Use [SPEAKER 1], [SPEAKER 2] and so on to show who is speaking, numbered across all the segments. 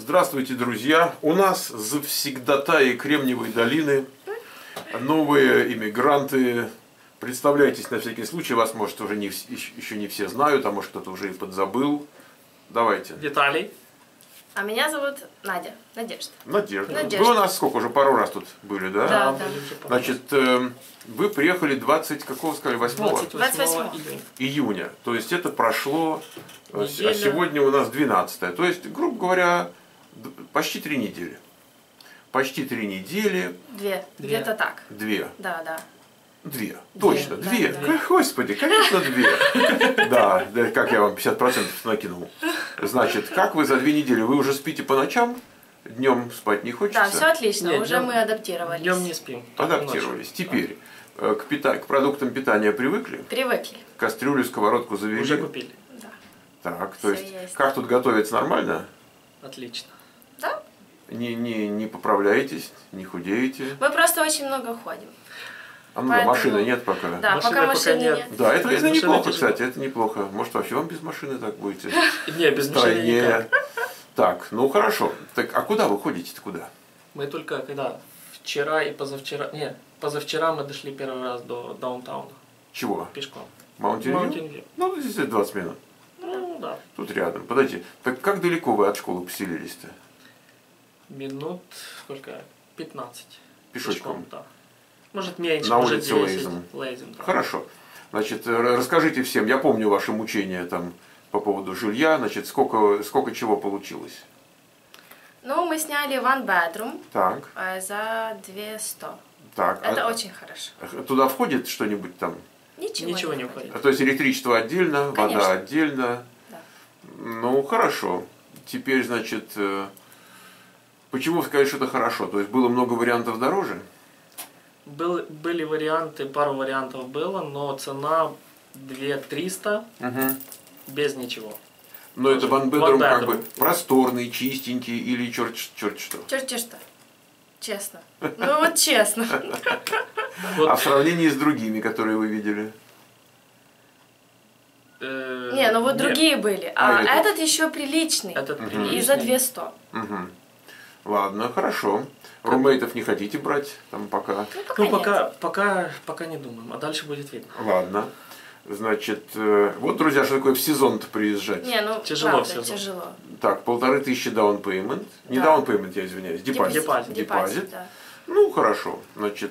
[SPEAKER 1] Здравствуйте, друзья! У нас завсегдатаи Кремниевой долины, новые иммигранты. Представляйтесь на всякий случай, вас, может, уже еще не все знают, а может, кто-то уже и подзабыл. Давайте.
[SPEAKER 2] Виталий.
[SPEAKER 3] А меня зовут Надя. Надежда.
[SPEAKER 1] Надежда. Вы у нас сколько уже? Пару раз тут были, да?
[SPEAKER 3] Да.
[SPEAKER 1] Значит, вы приехали 20, какого сказали,
[SPEAKER 3] 28
[SPEAKER 1] июня. То есть это прошло,
[SPEAKER 2] неделя.
[SPEAKER 1] А сегодня у нас 12. То есть, грубо говоря, почти 3 недели. Почти 3 недели.
[SPEAKER 3] Где-то так.
[SPEAKER 1] 2.
[SPEAKER 3] Да.
[SPEAKER 1] 2. Точно, 2.
[SPEAKER 3] Да.
[SPEAKER 1] Господи, конечно, 2. Да, как я вам 50% накинул. Значит, как вы за 2 недели? Вы уже спите по ночам? Днем спать не хочется?
[SPEAKER 3] Да, все отлично,
[SPEAKER 2] Нет,
[SPEAKER 3] уже мы адаптировались.
[SPEAKER 2] Днем не спим.
[SPEAKER 1] Адаптировались. Теперь к продуктам питания привыкли?
[SPEAKER 3] Привыкли.
[SPEAKER 1] Кастрюлю, сковородку завели?
[SPEAKER 2] Уже купили.
[SPEAKER 3] Да.
[SPEAKER 1] Так, то
[SPEAKER 3] Всё
[SPEAKER 1] есть,
[SPEAKER 3] есть.
[SPEAKER 1] как тут готовится, нормально?
[SPEAKER 2] Отлично.
[SPEAKER 3] Да?
[SPEAKER 1] Не поправляетесь, не худеете?
[SPEAKER 3] Мы просто очень много ходим.
[SPEAKER 1] А ну,
[SPEAKER 3] Поэтому-
[SPEAKER 1] машины нет пока?
[SPEAKER 3] Да,
[SPEAKER 2] Машины
[SPEAKER 3] пока
[SPEAKER 2] пока
[SPEAKER 3] машины
[SPEAKER 2] нет.
[SPEAKER 3] нет.
[SPEAKER 1] Да, это
[SPEAKER 2] Без машины
[SPEAKER 1] неплохо,
[SPEAKER 2] тяжело.
[SPEAKER 1] кстати, это неплохо. Может, вообще вам без машины так будете?
[SPEAKER 2] Не, без машины
[SPEAKER 1] Стройнее.
[SPEAKER 2] никак.
[SPEAKER 1] Так, ну хорошо. Так, а куда вы ходите-то, куда?
[SPEAKER 2] Мы только когда вчера и позавчера, позавчера мы дошли первый раз до даунтауна
[SPEAKER 1] Чего?
[SPEAKER 2] пешком.
[SPEAKER 1] Маунтин
[SPEAKER 2] Mountain View.
[SPEAKER 1] Ну, здесь 20 минут.
[SPEAKER 2] Ну да,
[SPEAKER 1] Тут рядом. Подождите, так как далеко вы от школы поселились-то?
[SPEAKER 2] минут сколько? 15.
[SPEAKER 1] Пешочком?
[SPEAKER 2] Да. Может меньше,
[SPEAKER 1] На
[SPEAKER 2] может
[SPEAKER 1] улице
[SPEAKER 2] 10.
[SPEAKER 1] Лейзен.
[SPEAKER 2] Лейзен, да.
[SPEAKER 1] Хорошо. Значит, расскажите всем, я помню ваши мучения там по поводу жилья, значит, сколько чего получилось?
[SPEAKER 3] Ну, мы сняли one bedroom
[SPEAKER 1] Так,
[SPEAKER 3] за 200.
[SPEAKER 1] так.
[SPEAKER 3] Это очень хорошо.
[SPEAKER 1] Туда входит что-нибудь там?
[SPEAKER 3] Ничего не
[SPEAKER 2] входит.
[SPEAKER 1] То есть электричество отдельно,
[SPEAKER 3] Конечно.
[SPEAKER 1] вода отдельно?
[SPEAKER 3] Да.
[SPEAKER 1] Ну, хорошо. Теперь, значит, почему сказать, что это хорошо? То есть было много вариантов дороже?
[SPEAKER 2] Были варианты, пару вариантов было, но цена 2300 без ничего.
[SPEAKER 1] Но это one bedroom
[SPEAKER 2] One
[SPEAKER 1] как
[SPEAKER 2] bedroom.
[SPEAKER 1] бы просторный, чистенький или черт что?
[SPEAKER 3] Черти что. Честно. Ну вот честно.
[SPEAKER 2] Вот,
[SPEAKER 1] А в сравнении с другими, которые вы видели?
[SPEAKER 3] Не, ну вот другие были. А
[SPEAKER 1] этот?
[SPEAKER 3] этот еще приличный.
[SPEAKER 2] Этот
[SPEAKER 3] И за 200.
[SPEAKER 1] Угу. Ладно, хорошо. Румейтов не хотите брать там пока?
[SPEAKER 3] Ну, пока
[SPEAKER 2] Ну,
[SPEAKER 3] нет.
[SPEAKER 2] пока не думаем, а дальше будет видно.
[SPEAKER 1] Ладно. Значит, вот, друзья, что такое в сезон-то приезжать?
[SPEAKER 3] Не, ну
[SPEAKER 2] Тяжело
[SPEAKER 3] правда,
[SPEAKER 2] все.
[SPEAKER 3] тяжело.
[SPEAKER 1] Так, 1500 down payment. Не
[SPEAKER 3] Да.
[SPEAKER 1] down payment, я извиняюсь, депозит.
[SPEAKER 2] Депозит.
[SPEAKER 3] Да.
[SPEAKER 1] Ну, хорошо. Значит,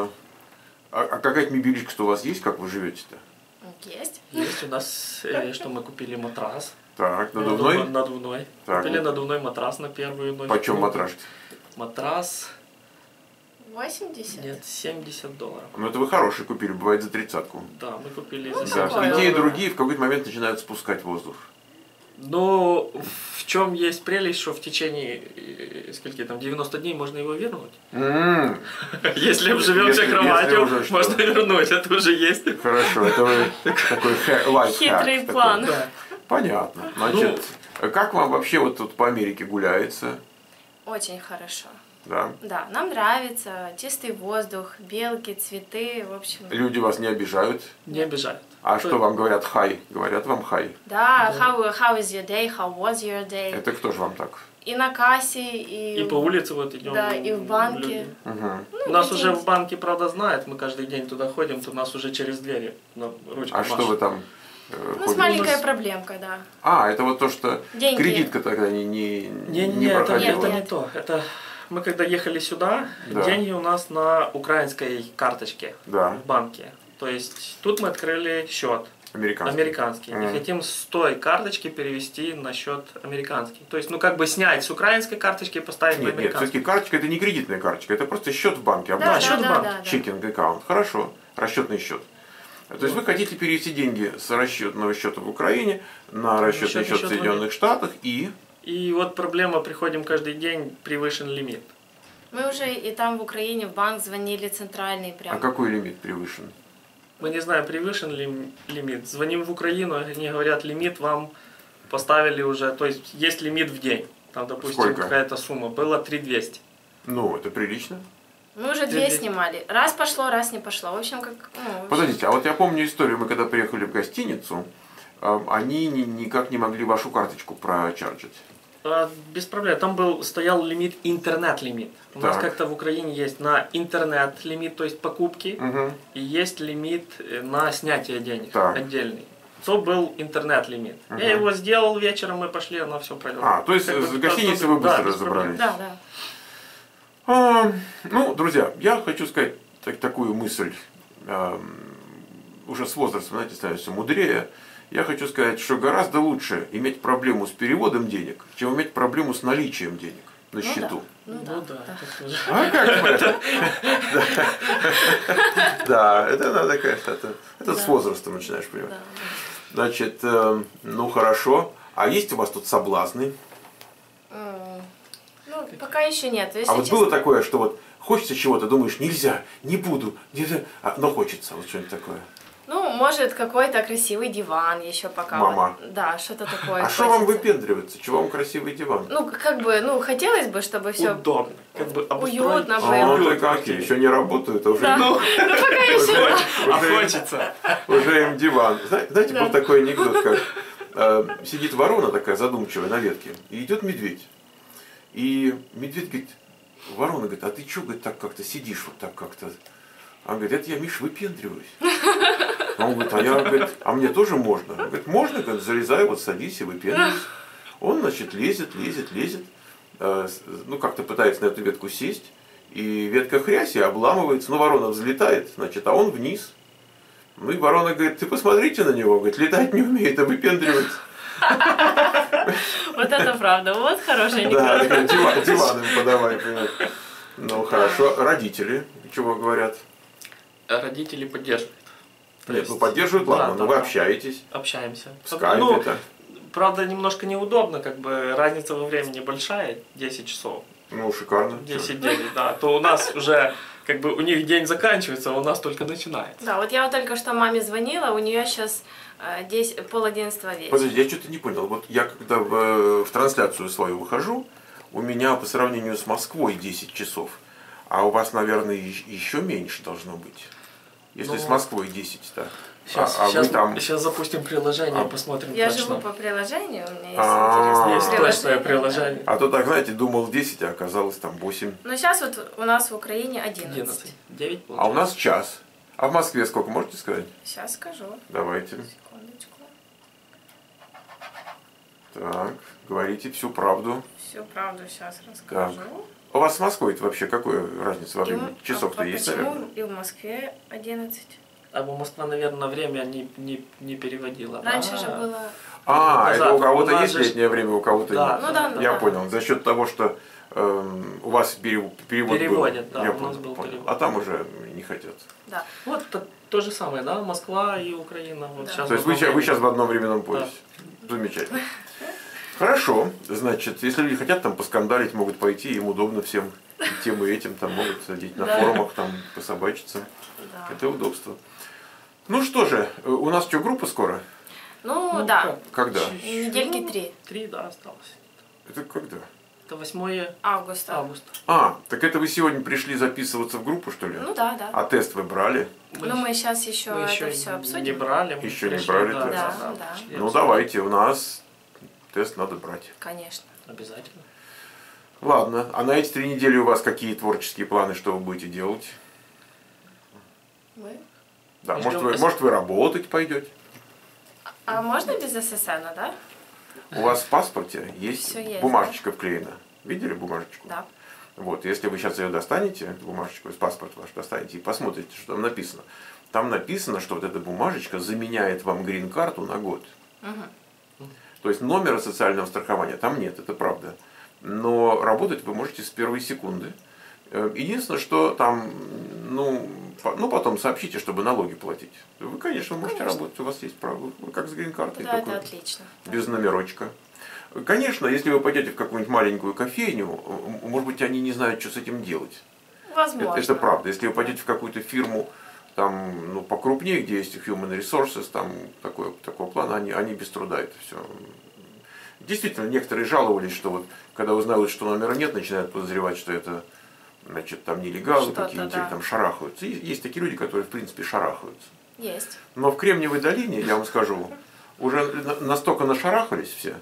[SPEAKER 1] а какая-то мебеличка-то у вас есть, как вы живете-то?
[SPEAKER 3] Есть.
[SPEAKER 2] Есть у нас, что мы купили матрас.
[SPEAKER 1] Так, надувной?
[SPEAKER 2] Надувной.
[SPEAKER 1] Так,
[SPEAKER 2] Купили
[SPEAKER 1] ну.
[SPEAKER 2] надувной матрас на первую ночь.
[SPEAKER 1] Почем матрас?
[SPEAKER 2] Матрас,
[SPEAKER 3] 80?
[SPEAKER 2] нет, $70.
[SPEAKER 1] Ну, это вы хороший купили, бывает за 30-ку.
[SPEAKER 2] Да, мы купили
[SPEAKER 3] Ну,
[SPEAKER 2] за
[SPEAKER 1] Да,
[SPEAKER 3] такое.
[SPEAKER 1] и те, и другие в какой-то момент начинают спускать воздух.
[SPEAKER 2] Но в чем есть прелесть, что в течение, скольки там, 90 дней можно его вернуть. Если обживемся
[SPEAKER 1] Если
[SPEAKER 2] кроватью,
[SPEAKER 1] уже что.
[SPEAKER 2] можно вернуть, это уже есть.
[SPEAKER 1] Хорошо, это вы такой лайфхак.
[SPEAKER 3] Хитрый
[SPEAKER 1] такой.
[SPEAKER 3] план.
[SPEAKER 2] Да.
[SPEAKER 1] Понятно. Значит, как вам вообще вот тут по Америке гуляется?
[SPEAKER 3] Очень хорошо.
[SPEAKER 1] Да?
[SPEAKER 3] Да, нам нравится чистый воздух, белки, цветы, в общем.
[SPEAKER 1] Люди вас не обижают?
[SPEAKER 2] Не обижают.
[SPEAKER 1] А что вам говорят хай? Говорят вам хай?
[SPEAKER 3] Да, how is your day, how was your day?
[SPEAKER 1] Это кто же вам так?
[SPEAKER 3] И на кассе, и...
[SPEAKER 2] И по улице вот идем.
[SPEAKER 3] Да, и в банке.
[SPEAKER 2] люди.
[SPEAKER 1] Угу.
[SPEAKER 2] Нас
[SPEAKER 3] какие-нибудь.
[SPEAKER 2] уже в банке, правда, знают, мы каждый день туда ходим, то нас уже через двери на ручку
[SPEAKER 1] А что вы там
[SPEAKER 3] Ну, с
[SPEAKER 1] ходите?
[SPEAKER 3] маленькая
[SPEAKER 2] нас-
[SPEAKER 3] проблемка, да.
[SPEAKER 1] А, это вот то, что
[SPEAKER 3] Деньги.
[SPEAKER 1] кредитка тогда не
[SPEAKER 2] Не, это
[SPEAKER 1] проходила?
[SPEAKER 2] не то. Это мы когда ехали сюда,
[SPEAKER 1] Да.
[SPEAKER 2] деньги у нас на украинской карточке
[SPEAKER 1] Да,
[SPEAKER 2] в банке. То есть тут мы открыли счет
[SPEAKER 1] американский.
[SPEAKER 2] американский.
[SPEAKER 1] Мгм.
[SPEAKER 2] И хотим с той карточки перевести на счет американский. То есть, ну как бы снять с украинской карточки и поставить на
[SPEAKER 1] Нет,
[SPEAKER 2] американскую.
[SPEAKER 1] все-таки карточка это не кредитная карточка, это просто счет в банке.
[SPEAKER 3] Да,
[SPEAKER 2] Да, счет в банке.
[SPEAKER 1] Чекинг аккаунт. Хорошо, расчетный счет. То есть вы хотите перевести деньги с расчетного счета в Украине на расчетный счет в
[SPEAKER 2] счет в
[SPEAKER 1] Соединенных Штатах и...
[SPEAKER 2] И вот проблема, приходим каждый день, превышен лимит.
[SPEAKER 3] Мы уже и там в Украине в банк звонили центральный
[SPEAKER 1] А
[SPEAKER 3] прям.
[SPEAKER 1] какой лимит превышен?
[SPEAKER 2] Мы не знаем, превышен ли лимит. Звоним в Украину, они говорят, лимит вам поставили уже, то есть есть лимит в день. Там, допустим,
[SPEAKER 1] Сколько?
[SPEAKER 2] какая-то сумма. Было 3200.
[SPEAKER 1] Ну, это прилично.
[SPEAKER 3] Мы уже 2 снимали. Раз пошло, раз не пошло. В общем, как... Ну, в общем,
[SPEAKER 1] Подождите, а вот я помню историю, мы когда приехали в гостиницу, они никак не могли вашу карточку прочарджить.
[SPEAKER 2] Без проблем. Там стоял лимит, интернет-лимит. У нас как-то в Украине есть на интернет-лимит, то есть покупки, и есть лимит на снятие денег отдельный. То был интернет-лимит. Я его сделал вечером, мы пошли, она все провела.
[SPEAKER 1] То есть с гостиницей вы быстро разобрались?
[SPEAKER 3] Да, да.
[SPEAKER 1] Ну, друзья, я хочу сказать такую мысль. Уже с возрастом, знаете, становится мудрее. Я хочу сказать, что гораздо лучше иметь проблему с переводом денег, чем иметь проблему с наличием денег на счету.
[SPEAKER 2] Ну да.
[SPEAKER 1] А как бы? Да, это надо, конечно, это с возрастом начинаешь понимать. Значит, ну хорошо. А есть у вас тут соблазны?
[SPEAKER 3] Ну, пока еще нет.
[SPEAKER 1] А вот было такое, что вот хочется чего-то, думаешь, нельзя, не буду, нельзя, но хочется, вот что-нибудь такое.
[SPEAKER 3] Ну, может, какой-то красивый диван еще пока.
[SPEAKER 1] Мама.
[SPEAKER 3] Вот, да, что-то такое.
[SPEAKER 1] А что вам выпендриваться? Чего вам красивый диван?
[SPEAKER 3] Ну, как бы, хотелось бы, чтобы все
[SPEAKER 2] удобно, как бы
[SPEAKER 3] уютно было.
[SPEAKER 1] Ну, так какие, еще не работают, а уже...
[SPEAKER 3] Да. Ну, пока еще.
[SPEAKER 2] Хочется.
[SPEAKER 1] Уже им диван. Знаете, был такой анекдот, как сидит ворона такая задумчивая на ветке, и идет медведь. И медведь говорит, ворона говорит, а ты что, говорит, так как-то сидишь вот так как-то? Он говорит, это я, Миш, выпендриваюсь. Он говорит, а мне тоже можно? Он говорит, можно, говорит, залезай, вот садись и выпендривайся. Он, значит, лезет, ну, как-то пытается на эту ветку сесть, и ветка хрясь и обламывается, ну, ворона взлетает, значит, а он вниз. Ну, и ворона говорит, ты посмотрите на него, говорит, летать не умеет, а выпендривается.
[SPEAKER 3] Вот это правда, вот хороший анекдот.
[SPEAKER 1] Да, диван им подавай, понимаешь. Ну, хорошо. Родители чего говорят?
[SPEAKER 2] Родители поддерживают.
[SPEAKER 1] Нет, ну поддерживают, ладно, но вы общаетесь.
[SPEAKER 2] Общаемся.
[SPEAKER 1] В скайпе-то.
[SPEAKER 2] Правда, немножко неудобно, как бы разница во времени большая, 10 часов.
[SPEAKER 1] Ну, шикарно.
[SPEAKER 2] 10-9, да. То у нас уже, как бы, у них день заканчивается, а у нас только начинается.
[SPEAKER 3] Да, вот я вот только что маме звонила, у нее сейчас 10:30 вечера.
[SPEAKER 1] Подожди, я что-то не понял. Вот я когда в трансляцию свою выхожу, у меня по сравнению с Москвой 10 часов, а у вас, наверное, еще меньше должно быть. Если с Москвой 10, да.
[SPEAKER 2] Сейчас запустим приложение и посмотрим
[SPEAKER 3] Я
[SPEAKER 2] точно.
[SPEAKER 3] живу по приложению, у меня есть интересное
[SPEAKER 2] Есть точное приложение.
[SPEAKER 1] А то так, знаете, думал 10, а оказалось там 8.
[SPEAKER 3] Но сейчас вот у нас в Украине 11.
[SPEAKER 2] 9
[SPEAKER 1] А у нас час. А в Москве сколько, можете сказать?
[SPEAKER 3] Сейчас скажу.
[SPEAKER 1] Давайте.
[SPEAKER 3] Секундочку.
[SPEAKER 1] Так, говорите всю правду.
[SPEAKER 3] Всю правду сейчас расскажу.
[SPEAKER 1] У вас с Москвой вообще какая разница во времени? Часов-то есть,
[SPEAKER 3] почему
[SPEAKER 1] наверное?
[SPEAKER 3] и в Москве 11?
[SPEAKER 2] А Москва, наверное, время не переводила.
[SPEAKER 3] Раньше же было...
[SPEAKER 1] Это у кого-то
[SPEAKER 2] у нас
[SPEAKER 1] есть
[SPEAKER 2] же...
[SPEAKER 1] летнее время, у кого-то
[SPEAKER 2] Да,
[SPEAKER 1] нет.
[SPEAKER 3] Ну да,
[SPEAKER 1] Я понял. За счет того, что у вас перевод
[SPEAKER 2] переводят,
[SPEAKER 1] был.
[SPEAKER 2] да,
[SPEAKER 1] Я
[SPEAKER 2] у нас был
[SPEAKER 1] понял.
[SPEAKER 2] перевод.
[SPEAKER 1] А там уже не хотят.
[SPEAKER 3] Да.
[SPEAKER 2] Вот то же самое, да, Москва и Украина. Вот
[SPEAKER 3] Да.
[SPEAKER 2] сейчас
[SPEAKER 1] То есть вы сейчас в одном временном поясе. Замечательно. Хорошо. Значит, если люди хотят там поскандалить, могут пойти, им удобно всем и тем и этим, там могут сидеть на форумах, там пособачиться.
[SPEAKER 3] Да.
[SPEAKER 1] Это удобство. Ну что же, у нас что, группа скоро?
[SPEAKER 3] Ну да,
[SPEAKER 1] Когда?
[SPEAKER 3] недельки 3.
[SPEAKER 2] 3, да, осталось.
[SPEAKER 3] Ну,
[SPEAKER 1] Это когда?
[SPEAKER 2] Это 8
[SPEAKER 3] Августа.
[SPEAKER 2] августа.
[SPEAKER 1] Так это вы сегодня пришли записываться в группу, что ли?
[SPEAKER 3] Ну да, да.
[SPEAKER 1] А тест вы брали?
[SPEAKER 3] Но мы сейчас еще
[SPEAKER 2] Мы
[SPEAKER 3] это
[SPEAKER 2] еще
[SPEAKER 3] все обсудим.
[SPEAKER 2] не брали. мы
[SPEAKER 1] Еще не
[SPEAKER 2] пришли,
[SPEAKER 1] брали
[SPEAKER 2] да,
[SPEAKER 1] тест.
[SPEAKER 3] Да.
[SPEAKER 2] пришли
[SPEAKER 1] Ну
[SPEAKER 2] обсудить.
[SPEAKER 1] давайте, у нас тест надо брать.
[SPEAKER 3] Конечно.
[SPEAKER 2] Обязательно.
[SPEAKER 1] Ладно, а на эти 3 недели у вас какие творческие планы, что вы будете делать?
[SPEAKER 3] Мы?
[SPEAKER 1] Да,
[SPEAKER 2] Мы
[SPEAKER 1] может
[SPEAKER 2] ждем
[SPEAKER 1] вы работать пойдете?
[SPEAKER 3] А можно без ССН, да?
[SPEAKER 1] У вас в паспорте есть
[SPEAKER 3] Всё есть,
[SPEAKER 1] бумажечка вклеена. Видели бумажечку?
[SPEAKER 3] Да.
[SPEAKER 1] Вот, если вы сейчас ее достанете, эту бумажечку из паспорта ваш достанете и посмотрите, что там написано. Там написано, что вот эта бумажечка заменяет вам грин-карту на год. То есть номера социального страхования там нет, это правда. Но работать вы можете с первой секунды. Единственное, что там, потом сообщите, чтобы налоги платить. Вы, конечно, можете работать, у вас есть право. Вы как с грин-картой.
[SPEAKER 3] Да, это отлично.
[SPEAKER 1] Без номерочка. Конечно, если вы пойдете в какую-нибудь маленькую кофейню, может быть, они не знают, что с этим делать.
[SPEAKER 3] Возможно.
[SPEAKER 1] Это правда. Если вы пойдете в какую-то фирму, там, покрупнее, где есть human resources, там такого плана, они без труда это все. Действительно, некоторые жаловались, что вот, когда узнают, что номера нет, начинают подозревать, что это, значит, там нелегалы какие-нибудь, или там шарахаются. И есть такие люди, которые, в принципе, шарахаются.
[SPEAKER 3] Есть.
[SPEAKER 1] Но в Кремниевой долине, я вам скажу, уже настолько нашарахались все,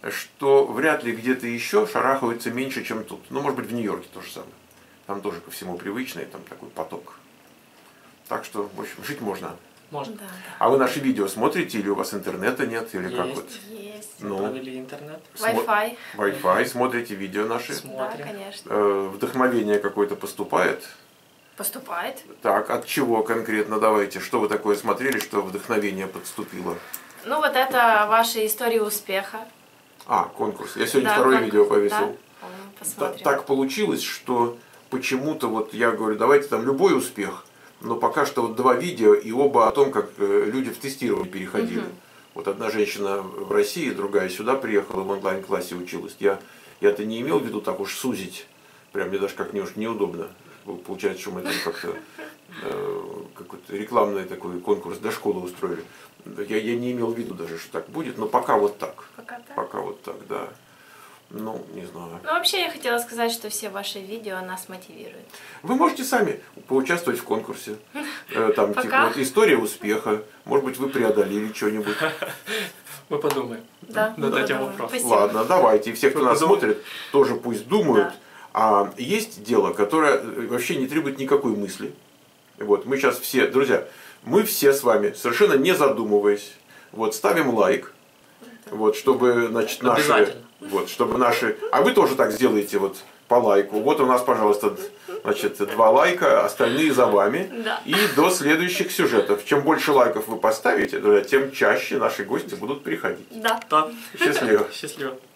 [SPEAKER 1] что вряд ли где-то еще шарахаются меньше, чем тут. Ну, может быть, в Нью-Йорке то же самое. Там тоже ко всему привычный, там такой поток. Так что, в общем, жить можно.
[SPEAKER 2] Можно.
[SPEAKER 3] Да, да.
[SPEAKER 1] А вы наши видео смотрите, или у вас интернета нет, или как вот?
[SPEAKER 3] Есть.
[SPEAKER 1] Ну,
[SPEAKER 2] Провели интернет.
[SPEAKER 3] Wi-Fi.
[SPEAKER 1] Wi-Fi, смотрите видео наши.
[SPEAKER 2] Смотрим.
[SPEAKER 3] Да, конечно.
[SPEAKER 1] Вдохновение какое-то поступает.
[SPEAKER 3] Поступает.
[SPEAKER 1] Так, от чего конкретно? Давайте, что вы такое смотрели, что вдохновение подступило?
[SPEAKER 3] Ну, вот это ваши истории успеха.
[SPEAKER 1] А, конкурс. Я сегодня
[SPEAKER 3] Да,
[SPEAKER 1] второе
[SPEAKER 3] конкурс,
[SPEAKER 1] видео повесил.
[SPEAKER 3] да. Посмотрим.
[SPEAKER 1] Так получилось, что почему-то вот я говорю, давайте там любой успех, но пока что вот 2 видео, и оба о том, как люди в тестирование переходили. Вот одна женщина в России, другая сюда приехала, в онлайн-классе училась. Я-то не имел в виду так уж сузить, прям мне даже как-нибудь уж неудобно. Получается, что мы там как-то какой-то рекламный такой конкурс до школы устроили. Я не имел в виду даже, что так будет, но пока вот так.
[SPEAKER 3] Пока так.
[SPEAKER 1] Пока вот так, да. Ну, не знаю.
[SPEAKER 3] Ну, вообще, я хотела сказать, что все ваши видео нас мотивируют.
[SPEAKER 1] Вы можете сами поучаствовать в конкурсе. Там, типа,
[SPEAKER 3] Пока.
[SPEAKER 1] вот, история успеха. Может быть, вы преодолели что-нибудь.
[SPEAKER 2] Мы подумаем
[SPEAKER 3] Да,
[SPEAKER 2] над этим
[SPEAKER 3] подумаем.
[SPEAKER 2] вопросом.
[SPEAKER 3] Спасибо.
[SPEAKER 1] Ладно, давайте. И все, кто нас смотрит, тоже пусть думают.
[SPEAKER 3] Да.
[SPEAKER 1] А есть дело, которое вообще не требует никакой мысли. Вот, мы сейчас все, друзья, мы все с вами, совершенно не задумываясь, вот, ставим лайк, вот, чтобы, значит, наши, вот, чтобы наши, а вы тоже так сделаете, вот, по лайку. Вот у нас, пожалуйста, значит, 2 лайка, остальные за вами.
[SPEAKER 3] Да.
[SPEAKER 1] И до следующих сюжетов. Чем больше лайков вы поставите, друзья, тем чаще наши гости будут приходить.
[SPEAKER 3] Да.
[SPEAKER 2] Да.
[SPEAKER 1] Счастливо.
[SPEAKER 2] Счастливо.